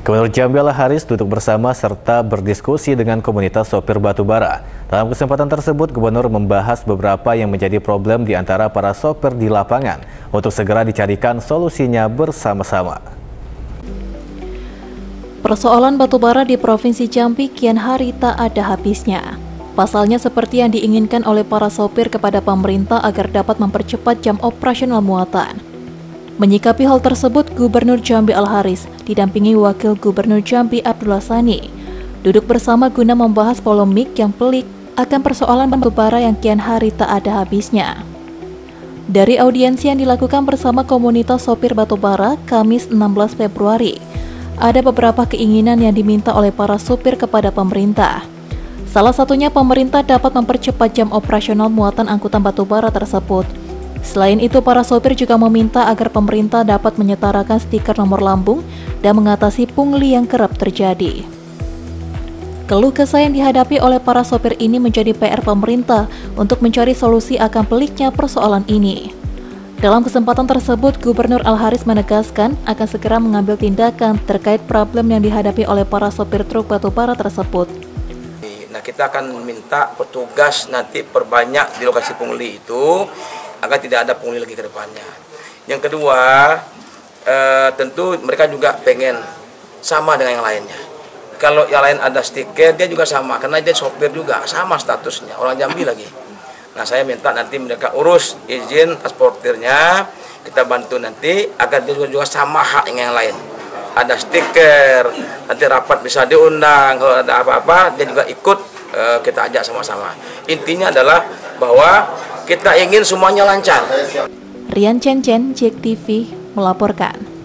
Gubernur Jambi Al Haris duduk bersama serta berdiskusi dengan komunitas sopir batubara. Dalam kesempatan tersebut, Gubernur membahas beberapa yang menjadi problem di antara para sopir di lapangan untuk segera dicarikan solusinya bersama-sama. Persoalan batubara di Provinsi Jambi kian hari tak ada habisnya. Pasalnya seperti yang diinginkan oleh para sopir kepada pemerintah agar dapat mempercepat jam operasional muatan. Menyikapi hal tersebut, Gubernur Jambi Al Haris didampingi Wakil Gubernur Jambi Abdullah Sani duduk bersama guna membahas polemik yang pelik akan persoalan batubara yang kian hari tak ada habisnya. Dari audiensi yang dilakukan bersama komunitas sopir batubara Kamis 16 Februari, ada beberapa keinginan yang diminta oleh para sopir kepada pemerintah. Salah satunya pemerintah dapat mempercepat jam operasional muatan angkutan batubara tersebut. Selain itu, para sopir juga meminta agar pemerintah dapat menyetarakan stiker nomor lambung dan mengatasi pungli yang kerap terjadi. Keluh kesah yang dihadapi oleh para sopir ini menjadi PR pemerintah untuk mencari solusi akan peliknya persoalan ini. Dalam kesempatan tersebut, Gubernur Al Haris menegaskan akan segera mengambil tindakan terkait problem yang dihadapi oleh para sopir truk batubara tersebut. Nah, kita akan minta petugas nanti perbanyak di lokasi pungli itu agar tidak ada pungli lagi ke depannya. Yang kedua, tentu mereka juga pengen sama dengan yang lainnya. Kalau yang lain ada stiker, dia juga sama, karena dia sopir juga, sama statusnya, orang Jambi lagi. Nah, saya minta nanti mereka urus izin transportirnya, kita bantu nanti agar dia juga sama hak dengan yang lain. Ada stiker, nanti rapat bisa diundang, kalau ada apa-apa dia juga ikut, kita ajak sama-sama. Intinya adalah bahwa kita ingin semuanya lancar. Rian Chen, JEK TV melaporkan.